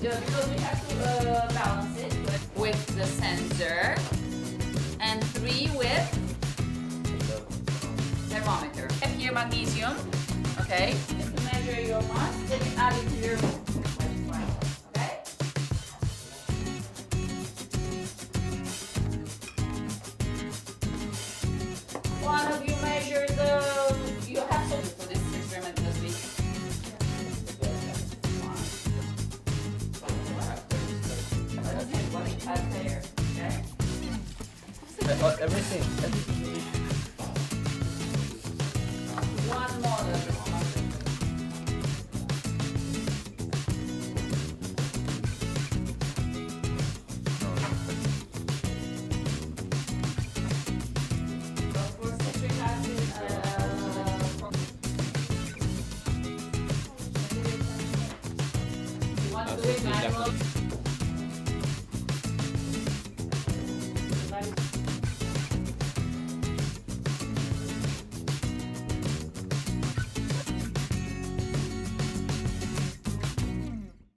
because we have to balance it with the sensor, and 3 with thermometer. I have here magnesium, okay? Just to measure your mass, then you add it to your okay? One of you measure you have something for this experiment this week. What it has there, okay? Everything. One model. You want to do it manual?